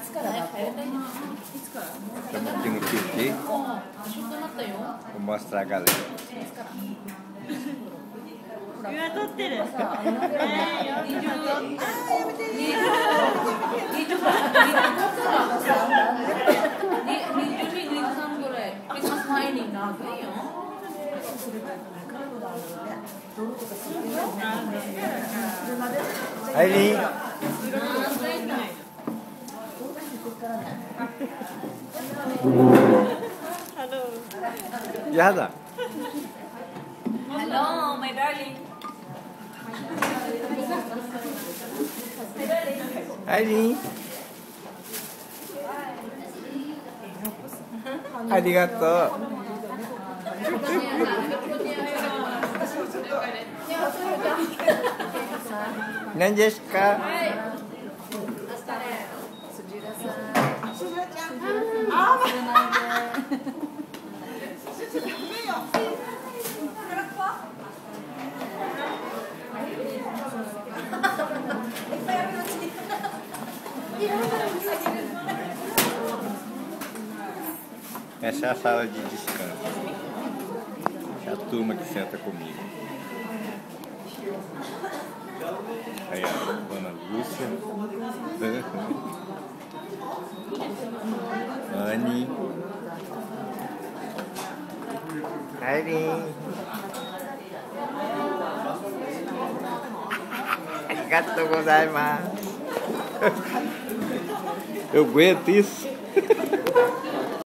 つから学校？いつから？ Estamos aqui no Piqui. Vou mostrar a galera. 今撮ってる。 アイリーン。やだ。 Hello, my darling. アイリーン。ありがとう。何ですか？Essa é a sala de descanso. É a turma que senta comigo. Aí a dona Lúcia, Anne, Aileen. Arigatou gozaimasu. Eu aguento isso.